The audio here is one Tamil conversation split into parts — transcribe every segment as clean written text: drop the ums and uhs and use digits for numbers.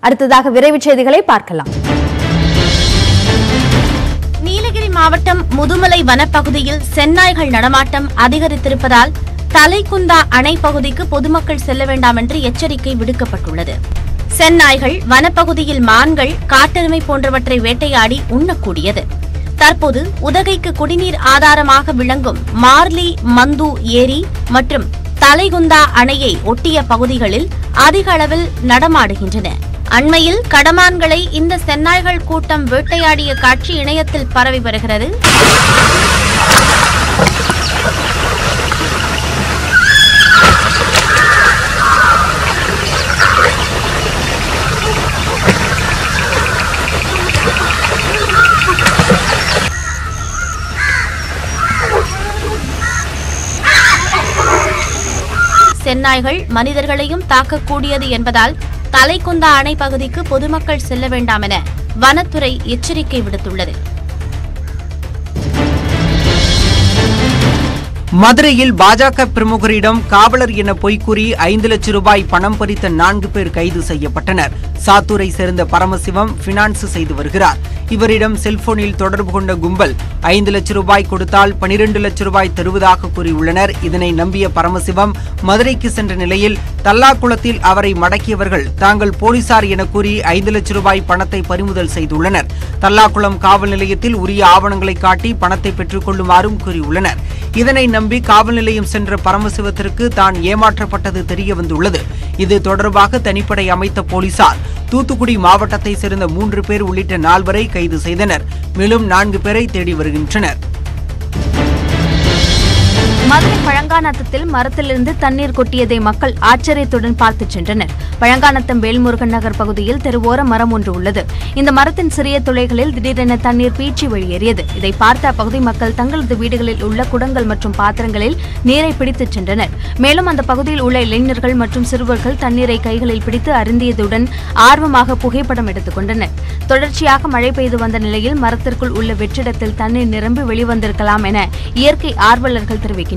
அடுத்ததாக விரைவு செய்திகளை பார்க்கலாம். நீலகிரி மாவட்டம் முதுமலை வனப்பகுதியில் செந்நாய்கள் நடமாட்டம் அதிகரித்திருப்பதால் தலைக்குந்தா அணை பகுதிக்கு பொதுமக்கள் செல்ல வேண்டாம் என்று எச்சரிக்கை விடுக்கப்பட்டுள்ளது. செந்நாய்கள் வனப்பகுதியில் மான்கள், காட்டெருமை போன்றவற்றை வேட்டையாடி உண்ணக்கூடியது. தற்போது உதகைக்கு குடிநீர் ஆதாரமாக விளங்கும் மார்லி மந்து ஏரி மற்றும் தலைகுந்தா அணையை ஒட்டிய பகுதிகளில் அதிக அளவில் நடமாடுகின்றன. அண்மையில் கடமான்களை இந்த செந்நாய்கள் கூட்டம் வேட்டையாடிய காட்சி இணையத்தில் பரவி வருகிறது. செந்நாய்கள் மனிதர்களையும் தாக்கக்கூடியது என்பதால் தலைக்குந்தா அணை பகுதிக்கு பொதுமக்கள் செல்ல வேண்டாம் என வனத்துறை எச்சரிக்கை விடுத்துள்ளது. மதுரையில் பாஜக பிரமுகரிடம் காவலர் என பொய்க்கூறி 5 லட்சம் ரூபாய் பணம் பறித்த 4 பேர் கைது செய்யப்பட்டனர். சாத்தூரை சேர்ந்த பரமசிவம் பினான்ஸ் செய்து வருகிறார். இவரிடம் செல்போனில் தொடர்பு கொண்ட கும்பல் 5 லட்சம் ரூபாய் கொடுத்தால் 12 லட்சம் ரூபாய் தருவதாக கூறியுள்ளனர். இதனை நம்பிய பரமசிவம் மதுரைக்கு சென்ற நிலையில் தல்லாக்குளத்தில் அவரை மடக்கியவர்கள் தாங்கள் போலீசார் என கூறி 5 லட்சம் ரூபாய் பணத்தை பறிமுதல் செய்துள்ளனர். தல்லாக்குளம் காவல் நிலையத்தில் உரிய ஆவணங்களை காட்டி பணத்தை பெற்றுக் கொள்ளுமாறும் கூறியுள்ளனர். இதனை நம்பி காவல் நிலையம் சென்ற பரமசிவத்திற்கு தான் ஏமாற்றப்பட்டது தெரியவந்துள்ளது. இது தொடர்பாக தனிப்படை அமைத்த போலீசார் தூத்துக்குடி மாவட்டத்தை சேர்ந்த 3 பேர் உள்ளிட்ட 4 கைது செய்தனர். மேலும் 4 பேரை தேடி வருகின்றனர். மதுரை பழங்காநத்தத்தில் மரத்திலிருந்து தண்ணீர் கொட்டியதை மக்கள் ஆச்சரியத்துடன் பார்த்து சென்றனர். பழங்காநத்தம் வேல்முருகன் நகர் பகுதியில் தெருவோர மரம் ஒன்று உள்ளது. இந்த மரத்தின் சிறிய துளைகளில் திடீரென தண்ணீர் பீச்சி வெளியேறியது. இதை பார்த்த அப்பகுதி மக்கள் தங்களது வீடுகளில் உள்ள குடங்கள் மற்றும் பாத்திரங்களில் நீரை பிடித்துச் சென்றனர். மேலும் அந்த பகுதியில் உள்ள இளைஞர்கள் மற்றும் சிறுவர்கள் தண்ணீரை கைகளில் பிடித்து அருந்தியதுடன் ஆர்வமாக புகைப்படம் எடுத்துக் கொண்டனர். தொடர்ச்சியாக மழை பெய்து வந்த நிலையில் மரத்திற்குள் உள்ள வெற்றிடத்தில் தண்ணீர் நிரம்பி வெளிவந்திருக்கலாம் என இயற்கை ஆர்வலர்கள் தெரிவிக்கின்றனர்.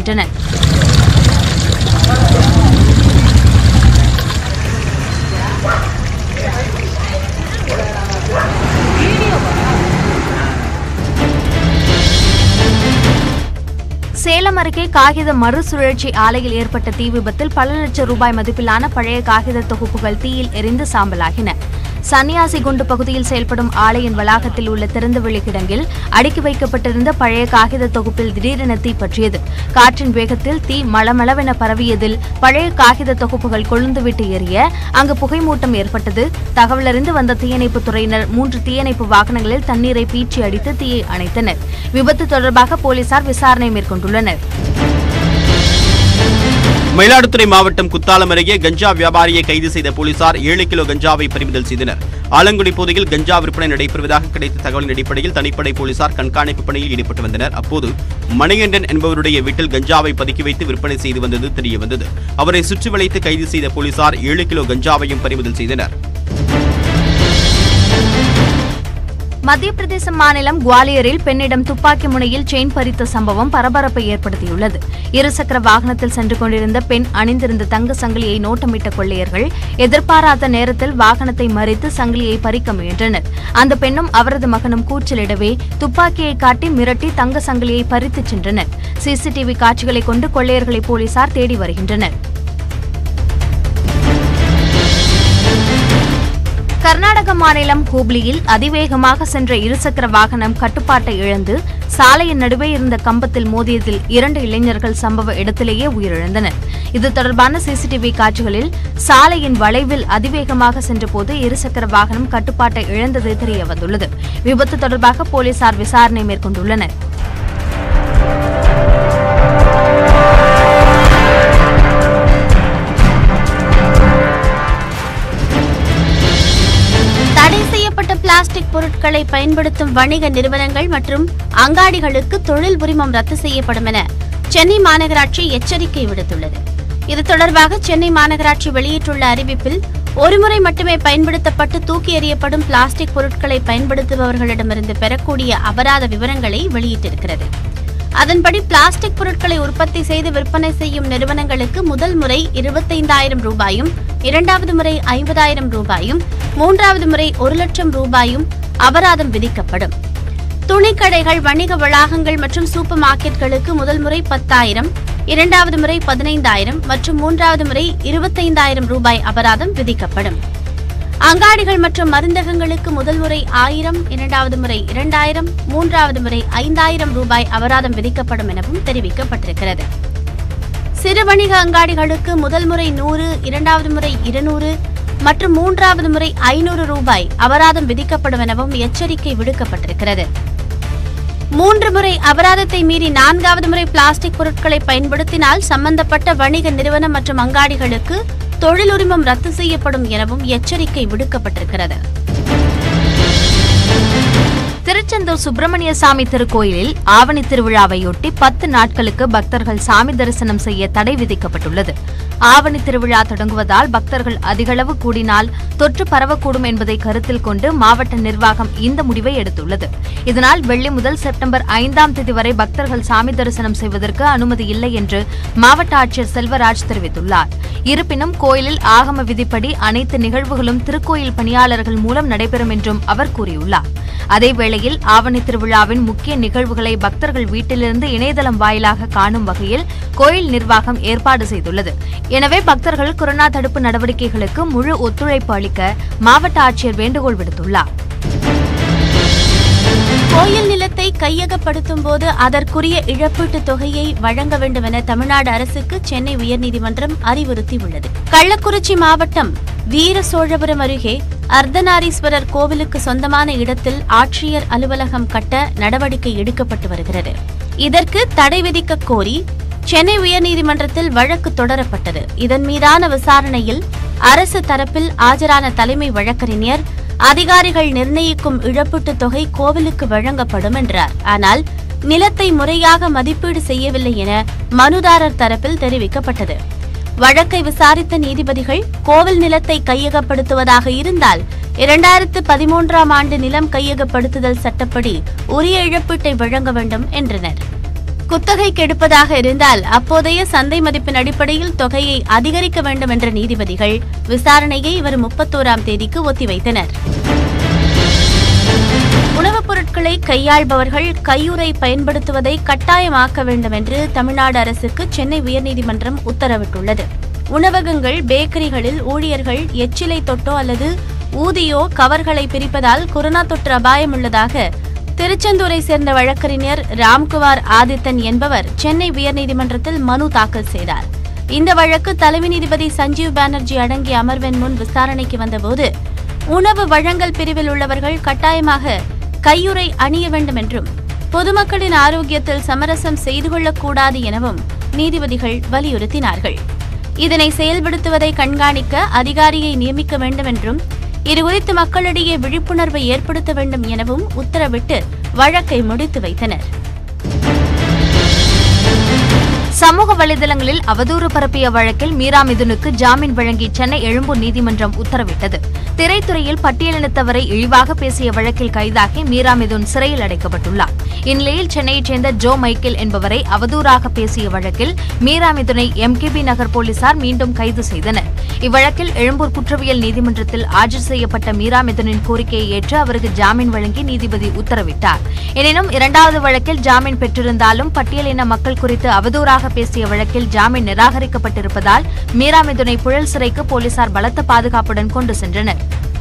சேலம் அருகே காகித மறுசுழற்சி ஆலையில் ஏற்பட்ட தீ விபத்தில் பல லட்சம் ரூபாய் மதிப்பிலான பழைய காகித தொகுப்புகள் தீயில் எரிந்து சாம்பலாகின. சன்னியாசிகுண்டு பகுதியில் செயல்படும் ஆலையின் வளாகத்தில் உள்ள திறந்தவெளி கிடங்கில் அடுக்கி வைக்கப்பட்டிருந்த பழைய காகித தொகுப்பில் திடீரென தீ பற்றியது. காற்றின் வேகத்தில் தீ மளமளவென பரவியதில் பழைய காகித தொகுப்புகள் கொழுந்துவிட்டு எரிய அங்கு புகைமூட்டம் ஏற்பட்டது. தகவலறிந்து வந்த தீயணைப்பு துறையினர் 3 தீயணைப்பு வாகனங்களில் தண்ணீரை பீச்சி அடித்து தீயை அணைத்தனர். விபத்து தொடர்பாக போலீசார் விசாரணை மேற்கொண்டுள்ளனர். மயிலாடுதுறை மாவட்டம் குத்தாலம் அருகே கஞ்சா வியாபாரியை கைது செய்த போலீசார் 7 கிலோ கஞ்சாவை பறிமுதல் செய்தனர். ஆலங்குடி பகுதியில் கஞ்சா விற்பனை நடைபெறுவதாக கிடைத்த தகவலின் அடிப்படையில் தனிப்படை போலீசார் கண்காணிப்பு பணியில் ஈடுபட்டு வந்தனர். அப்போது மணிகண்டன் என்பவருடைய வீட்டில் கஞ்சாவை பதுக்கி வைத்து விற்பனை செய்து வந்தது தெரியவந்தது. அவரை சுற்றி வளைத்து கைது செய்த போலீசார் 7 கிலோ கஞ்சாவையும் பறிமுதல் செய்தனர். மத்திய பிரதேச மாநிலம் குவாலியரில் பெண்ணிடம் துப்பாக்கி முனையில் செயின் பறித்த சம்பவம் பரபரப்பை ஏற்படுத்தியுள்ளது. இருசக்கர வாகனத்தில் சென்று கொண்டிருந்த பெண் அணிந்திருந்த தங்க சங்கிலியை நோட்டமிட்ட கொள்ளையர்கள் எதிர்பாராத நேரத்தில் வாகனத்தை மறித்து சங்கிலியை பறிக்க முயன்றனர். அந்த பெண்ணும் அவரது மகனும் கூச்சலிடவே துப்பாக்கியை காட்டி மிரட்டி தங்க சங்கிலியை பறித்துச் சென்றனர். சிசிடிவி காட்சிகளை கொண்டு கொள்ளையர்களை போலீசார் தேடி வருகின்றனர். கர்நாடக மாநிலம் ஹூப்ளியில் அதிவேகமாக சென்ற இருசக்கர வாகனம் கட்டுப்பாட்டை இழந்து சாலையின் நடுவே இருந்த கம்பத்தில் மோதியதில் 2 இளைஞர்கள் சம்பவ இடத்திலேயே உயிரிழந்தனர். இது தொடர்பான சிசிடிவி காட்சிகளில் சாலையின் வளைவில் அதிவேகமாக சென்றபோது இருசக்கர வாகனம் கட்டுப்பாட்டை இழந்தது தெரியவந்துள்ளது. விபத்து தொடர்பாக போலீசார் விசாரணை மேற்கொண்டுள்ளனர். பிளாஸ்டிக் பொருட்களை பயன்படுத்தும் வணிக நிறுவனங்கள் மற்றும் அங்காடிகளுக்கு தொழில் உரிமம் ரத்து செய்யப்படும் என சென்னை மாநகராட்சி எச்சரிக்கை விடுத்துள்ளது. இது தொடர்பாக சென்னை மாநகராட்சி வெளியிட்டுள்ள அறிவிப்பில் ஒருமுறை மட்டுமே பயன்படுத்தப்பட்டு தூக்கி எறியப்படும் பிளாஸ்டிக் பொருட்களை பயன்படுத்துபவர்களிடமிருந்து பெறக்கூடிய அபராத விவரங்களை வெளியிட்டிருக்கிறது. அதன்படி பிளாஸ்டிக் பொருட்களை உற்பத்தி செய்து விற்பனை செய்யும் நிறுவனங்களுக்கு முதல் முறை 25,000 ரூபாயும், இரண்டாவது முறை 50,000 ரூபாயும், மூன்றாவது முறை 1,00,000 ரூபாயும் அபராதம் விதிக்கப்படும். துணிக்கடைகள், வணிக வளாகங்கள் மற்றும் சூப்பர் மார்க்கெட்களுக்கு முதல் முறை 10,000, இரண்டாவது முறை 15,000 மற்றும் மூன்றாவது முறை 25,000 ரூபாய் அபராதம் விதிக்கப்படும். அங்காடிகள் மற்றும் மருந்தகங்களுக்கு முதல் முறை 1,000, இரண்டாவது முறை 2,000, மூன்றாவது முறை 5,000 ரூபாய் அபராதம் விதிக்கப்படும் எனவும் தெரிவிக்கப்பட்டிருக்கிறது. சிறு வணிக அங்காடிகளுக்கு முதல் முறை 100, இரண்டாவது முறை 200 மற்றும் மூன்றாவது முறை 500 ரூபாய் அபராதம் விதிக்கப்படும் எனவும் எச்சரிக்கை விடுக்கப்பட்டிருக்கிறது. 3 முறை அபராதத்தை மீறி 4வது முறை பிளாஸ்டிக் பொருட்களை பயன்படுத்தினால் சம்பந்தப்பட்ட வணிக நிறுவனம் மற்றும் அங்காடிகளுக்கு தொழில் உரிமம் ரத்து செய்யப்படும் எனவும் எச்சரிக்கை விடுக்கப்பட்டிருக்கிறது. திருச்செந்தூர் சுப்பிரமணிய சாமி திருக்கோயிலில் ஆவணி திருவிழாவையொட்டி 10 நாட்களுக்கு பக்தர்கள் சாமி தரிசனம் செய்ய தடை விதிக்கப்பட்டுள்ளது. ஆவணி திருவிழா தொடங்குவதால் பக்தர்கள் அதிகளவு கூடினால் தொற்று பரவக்கூடும் என்பதை கருத்தில் கொண்டு மாவட்ட நிர்வாகம் இந்த முடிவை எடுத்துள்ளது. இதனால் வெள்ளி முதல் செப்டம்பர் 5ஆம் தேதி வரை பக்தர்கள் சாமி தரிசனம் செய்வதற்கு அனுமதி இல்லை என்று மாவட்ட ஆட்சியர் செல்வராஜ் தெரிவித்துள்ளார். இருப்பினும் கோயிலில் ஆகம விதிப்படி அனைத்து நிகழ்வுகளும் திருக்கோயில் பணியாளர்கள் மூலம் நடைபெறும் என்றும் அவர் கூறியுள்ளார். அதேவேளையில் ஆவணி திருவிழாவின் முக்கிய நிகழ்வுகளை பக்தர்கள் வீட்டிலிருந்து இணையதளம் வாயிலாக காணும் வகையில் கோயில் நிர்வாகம் ஏற்பாடு செய்துள்ளது. எனவே பக்தர்கள் கொரோனா தடுப்பு நடவடிக்கைகளுக்கு முழு ஒத்துழைப்பு அளிக்க மாவட்ட ஆட்சியர் வேண்டுகோள் விடுத்துள்ளார். கோயில் நிலத்தை கையகப்படுத்தும் போது அதற்குரிய இழப்பீட்டுத் தொகையை வழங்க வேண்டும் என தமிழ்நாடு அரசுக்கு சென்னை உயர்நீதிமன்றம் அறிவுறுத்தியுள்ளது. கள்ளக்குறிச்சி மாவட்டம் வீர சோழபுரம் அருகே அர்த்தநாரீஸ்வரர் கோவிலுக்கு சொந்தமான இடத்தில் ஆட்சியர் அலுவலகம் கட்ட நடவடிக்கை எடுக்கப்பட்டு வருகிறது. இதற்கு தடை விதிக்க கோரி சென்னை உயர்நீதிமன்றத்தில் வழக்கு தொடரப்பட்டது. இதன் மீதான விசாரணையில் அரசு தரப்பில் ஆஜரான தலைமை வழக்கறிஞர், அதிகாரிகள் நிர்ணயிக்கும் இழப்பீட்டுத் தொகை கோவிலுக்கு வழங்கப்படும் என்றார். ஆனால் நிலத்தை முறையாக மதிப்பீடு செய்யவில்லை என மனுதாரர் தரப்பில் தெரிவிக்கப்பட்டது. வழக்கை விசாரித்த நீதிபதிகள், கோவில் நிலத்தை கையகப்படுத்துவதாக இருந்தால் 2013ஆம் ஆண்டு நிலம் கையகப்படுத்துதல் சட்டப்படி உரிய இழப்பீட்டை வழங்க வேண்டும் என்றனர். குத்தகைக்கு எடுப்பதாக இருந்தால் அப்போதைய சந்தை மதிப்பின் அடிப்படையில் தொகையை அதிகரிக்க வேண்டும் என்ற நீதிபதிகள் விசாரணையை வரும் 31ஆம் தேதிக்கு ஒத்திவைத்தனர். உணவுப் பொருட்களை கையாள்பவர்கள் கையுறை பயன்படுத்துவதை கட்டாயமாக்க வேண்டும் என்று தமிழ்நாடு அரசுக்கு சென்னை உயர்நீதிமன்றம் உத்தரவிட்டுள்ளது. உணவகங்கள், பேக்கரிகளில் ஊழியர்கள் எச்சிலை தொட்டோ அல்லது ஊதியோ கவர்களை பிரிப்பதால் கொரோனா தொற்று அபாயம் உள்ளதாக திருச்செந்தூரை சேர்ந்த வழக்கறிஞர் ராம்குமார் ஆதித்தன் என்பவர் சென்னை உயர்நீதிமன்றத்தில் மனு தாக்கல் செய்தார். இந்த வழக்கு தலைமை நீதிபதி சஞ்சீவ் பானர்ஜி அடங்கிய அமர்வின் முன் விசாரணைக்கு வந்தபோது, உணவு வழங்கல் பிரிவில் உள்ளவர்கள் கட்டாயமாக கையுறை அணிய வேண்டும் என்றும் பொதுமக்களின் ஆரோக்கியத்தில் சமரசம் செய்து கொள்ளக்கூடாது எனவும் நீதிபதிகள் வலியுறுத்தினார்கள். இதனை செயல்படுத்துவதை கண்காணிக்க அதிகாரியை நியமிக்க வேண்டும் என்றும், இதுகுறித்து மக்களிடையே விழிப்புணர்வை ஏற்படுத்த வேண்டும் எனவும் உத்தரவிட்டு வழக்கை முடித்து வைத்தனர். சமூக வலைதளங்களில் அவதூறு பரப்பிய வழக்கில் மீரா மிதுனுக்கு ஜாமீன் வழங்கி சென்னை எழும்பூர் நீதிமன்றம் உத்தரவிட்டது. திரைத்துறையில் பட்டியலினத்தவரை இழிவாக பேசிய வழக்கில் கைதாகி மீரா மிதுன் சிறையில் அடைக்கப்பட்டுள்ளார். இந்நிலையில் சென்னையைச் சேர்ந்த ஜோ மைக்கேல் என்பவரை அவதூறாக பேசிய வழக்கில் மீரா மிதுனை எம்கேபி நகர் போலீசார் மீண்டும் கைது செய்தனர். இவ்வழக்கில் எழும்பூர் குற்றவியல் நீதிமன்றத்தில் ஆஜர் செய்யப்பட்ட மீரா மிதுனின் கோரிக்கையை ஏற்று அவருக்கு ஜாமீன் வழங்கி நீதிபதி உத்தரவிட்டார். எனினும் 2வது வழக்கில் ஜாமீன் பெற்றிருந்தாலும் பட்டியலின மக்கள் குறித்து அவதூறாக பேசிய வழக்கில் ஜாமீன் நிராகரிக்கப்பட்டிருப்பதால் மீரா மிதுனை புழல் சிறைக்கு போலீசார் பலத்த பாதுகாப்புடன் கொண்டு சென்றனர்.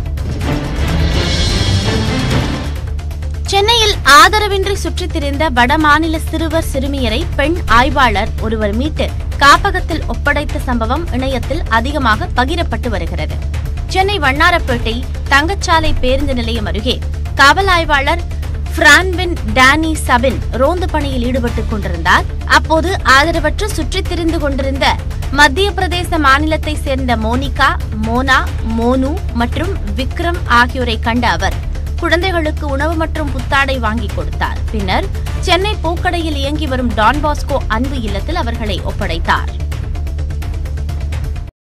சென்னையில் ஆதரவின்றி சுற்றித் திரிந்த வடமாநில சிறுவர் சிறுமியரை பெண் ஆய்வாளர் ஒருவர் மீட்டு காப்பகத்தில் ஒப்படைத்த சம்பவம் இணையத்தில் அதிகமாக பகிரப்பட்டு வருகிறது. சென்னை வண்ணாரப்பேட்டை தங்கச்சாலை பேருந்து நிலையம் அருகே காவல் ஆய்வாளர் பிரான்வின் டேனி சபின் ரோந்து பணியில் ஈடுபட்டுக் கொண்டிருந்தார். அப்போது ஆதரவற்று சுற்றித் திரிந்து கொண்டிருந்த மத்திய பிரதேச மாநிலத்தை சேர்ந்த மோனிகா, மோனா, மோனு மற்றும் விக்ரம் ஆகியோரை கண்ட அவர் குழந்தைகளுக்கு உணவு மற்றும் புத்தாடை வாங்கி கொடுத்தார். பின்னர் சென்னை பூக்கடையில் இயங்கி வரும் டான் பாஸ்கோ அன்பு இல்லத்தில் அவர்களை ஒப்படைத்தார்.